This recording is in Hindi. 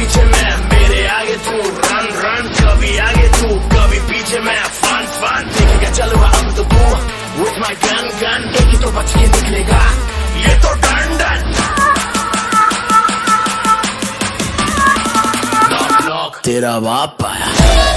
पीछे मैं, मेरे आगे तू, रन रन, कभी आगे तू कभी पीछे मैं, फन फन, देखेगा चलवा अब तो तू, with my gun gun, एक ही तो बच के निकलेगा, ये तो डन डन। नॉक नॉक, तेरा बाप आया।